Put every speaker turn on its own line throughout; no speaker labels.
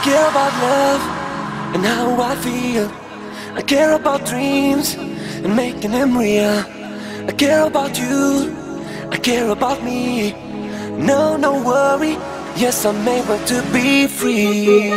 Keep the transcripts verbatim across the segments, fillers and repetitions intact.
care about love and how I feel. I care about dreams and making them real. I care about you, I care about me. No, no worry, yes, I'm able to be free.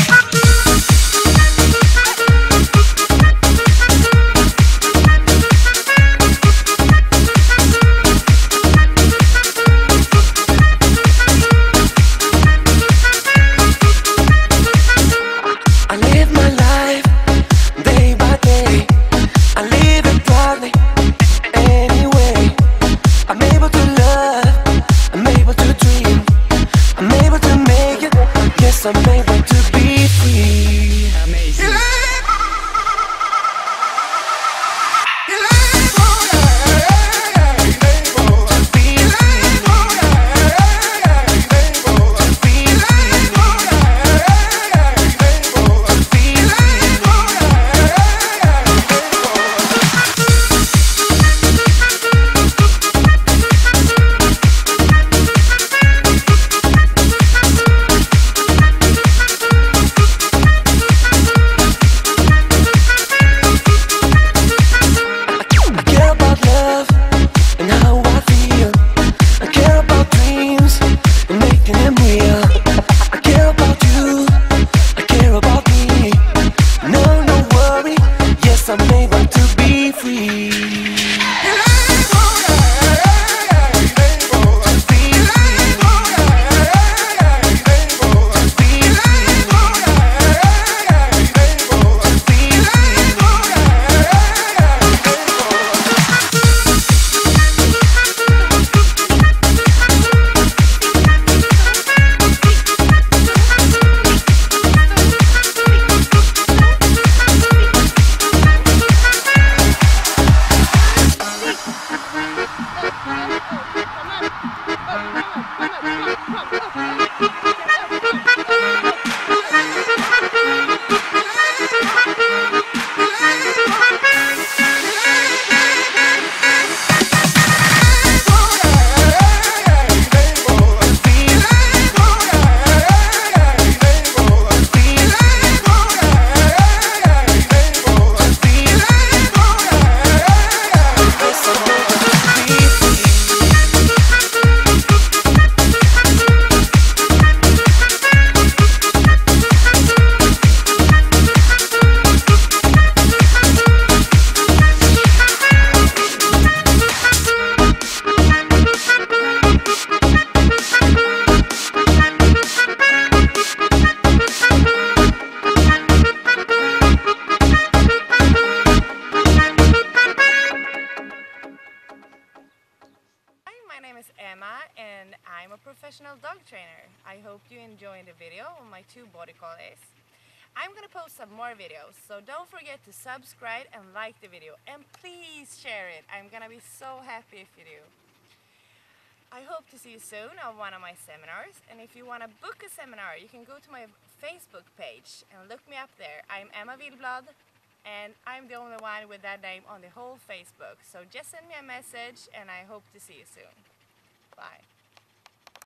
I'm able to be free. Amazing.
My name is Emma and I'm a professional dog trainer. I hope you enjoyed the video on my two body collies. I'm gonna post some more videos, so don't forget to subscribe and like the video, and please share it. I'm gonna be so happy if you do. I hope to see you soon on one of my seminars, and if you want to book a seminar you can go to my Facebook page and look me up there. I'm Emma Willblad and I'm the only one with that name on the whole Facebook, so just send me a message and I hope to see you soon. Bye.